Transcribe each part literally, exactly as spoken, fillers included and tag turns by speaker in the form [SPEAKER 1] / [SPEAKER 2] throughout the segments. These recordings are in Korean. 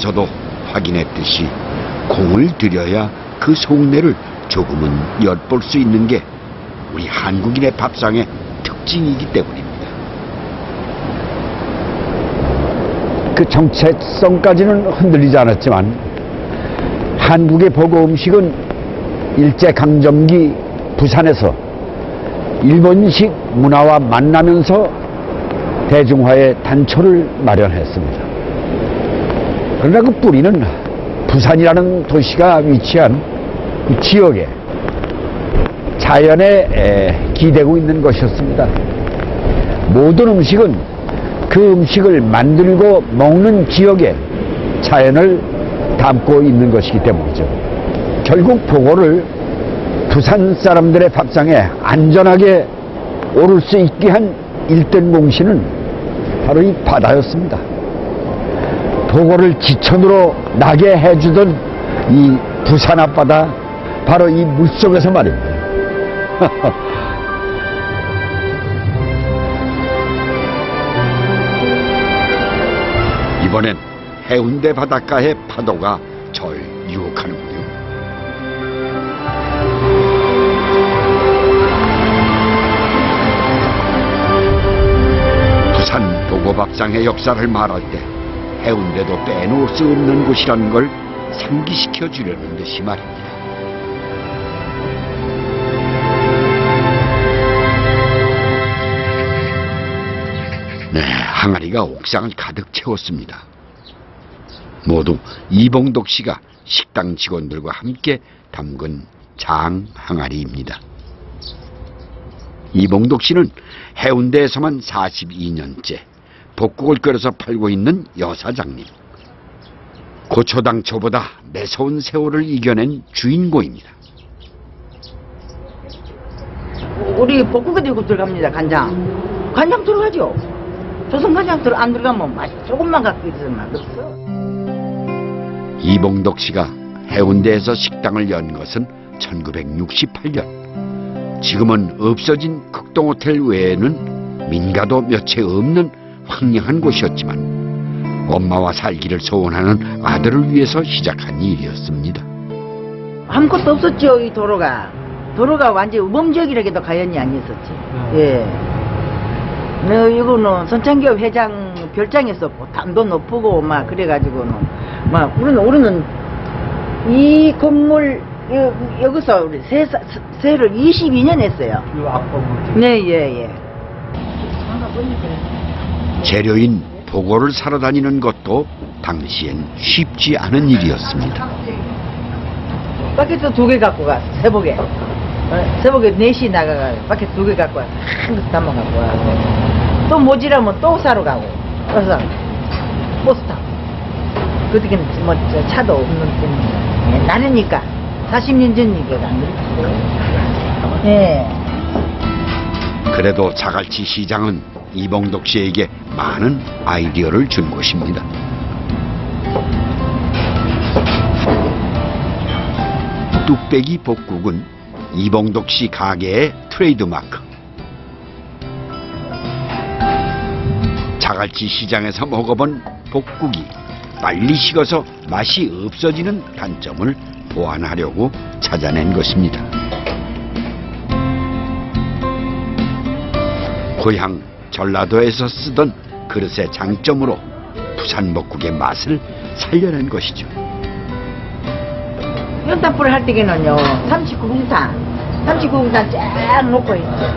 [SPEAKER 1] 앞서도 확인했듯이 공을 들여야 그 속내를 조금은 엿볼 수 있는 게 우리 한국인의 밥상의 특징이기 때문입니다.
[SPEAKER 2] 그 정체성까지는 흔들리지 않았지만 한국의 보고 음식은 일제강점기 부산에서 일본식 문화와 만나면서 대중화의 단초를 마련했습니다. 그러나 그 뿌리는 부산이라는 도시가 위치한 그 지역에 자연에 기대고 있는 것이었습니다. 모든 음식은 그 음식을 만들고 먹는 지역에 자연을 담고 있는 것이기 때문이죠. 결국 보고를 부산 사람들의 밥상에 안전하게 오를 수 있게 한 일등 공신은 바로 이 바다였습니다. 보고를 지천으로 나게 해주던 이 부산 앞바다, 바로 이 물속에서 말입니다.
[SPEAKER 1] 이번엔 해운대 바닷가의 파도가 절 유혹하는군요. 부산 보고밥상의 역사를 말할 때 해운대도 빼놓을 수 없는 곳이라는 걸 상기시켜 주려는 듯이 말입니다. 네, 항아리가 옥상을 가득 채웠습니다. 모두 이봉독 씨가 식당 직원들과 함께 담근 장 항아리입니다. 이봉독 씨는 해운대에서만 사십이 년째 볶국을 끓여서 팔고 있는 여사장님. 고초당초보다 매서운 세월을 이겨낸 주인공입니다.
[SPEAKER 3] 우리 볶국에도 이거 들어갑니다. 간장. 간장 들어가죠. 조선 간장 들어 안 들어가면 맛이 조금만 갖고 있으면 맛없어.
[SPEAKER 1] 이봉독 씨가 해운대에서 식당을 연 것은 천구백육십팔 년. 지금은 없어진 극동호텔 외에는 민가도 몇 채 없는 황량한 곳이었지만 엄마와 살기를 소원하는 아들을 위해서 시작한 일이었습니다.
[SPEAKER 3] 아무것도 없었죠. 이 도로가. 도로가 완전히 우범지역이라기도 가연이 아니었었지. 예. 네, 이거는 선창기업 회장 별장에서 담도 높고 막 그래가지고는 막 우리는 우리는 이 건물 여, 여기서 우리 세, 세를 이십이 년 했어요. 네, 예, 예.
[SPEAKER 1] 재료인 보고를 사러 다니는 것도 당시엔 쉽지 않은 일이었습니다.
[SPEAKER 3] 바켓도 두 개 갖고 가, 새벽에. 새벽에 네 시 나가가 바켓 두 개 갖고 와. 한 개 담아 갖고 와. 또 모지라면 또 사러 가고. 그래서 버스 타고. 그때는 뭐 차도 없는 때문에. 옛날이니까. 사십 년 전이니까 안 그랬지. 예.
[SPEAKER 1] 그래도 자갈치 시장은 이봉독 씨에게 많은 아이디어를 준 곳입니다. 뚝배기 볶국은 이봉독 씨 가게의 트레이드마크. 자갈치 시장에서 먹어본 볶국이 빨리 식어서 맛이 없어지는 단점을 보완하려고 찾아낸 것입니다. 고향 전라도에서 쓰던 그릇의 장점으로 부산 볶국의 맛을 살려낸 것이죠.
[SPEAKER 3] 연탄불을 할 때에는요, 삼십구 공산, 삼십구 공산 쫙 놓고 있죠.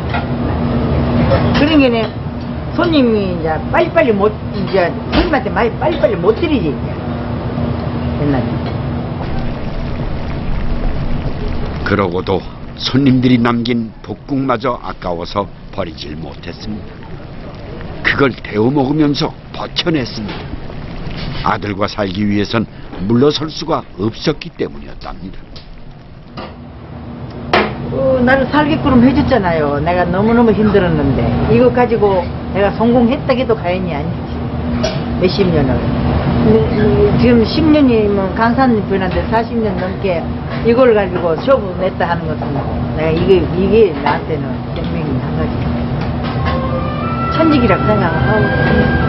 [SPEAKER 3] 그러니까 손님이 이제 빨리빨리 못, 이제 손님한테 많이 빨리빨리 못 드리지, 이제. 옛날에.
[SPEAKER 1] 그러고도 손님들이 남긴 볶국마저 아까워서 버리질 못했습니다. 그걸 데워 먹으면서 버텨냈습니다. 아들과 살기 위해선 물러설 수가 없었기 때문이었답니다.
[SPEAKER 3] 어, 나를 살게끔 해줬잖아요. 내가 너무너무 힘들었는데 이거 가지고 내가 성공했다 해도 과연이 아니지. 몇십 년을. 근데 지금 십 년이면 강산변한데 사십 년 넘게 이걸 가지고 쇼부 냈다 하는 것은 내가 이게, 이게 나한테는 생명이 한 가지 천직이라고 생각하고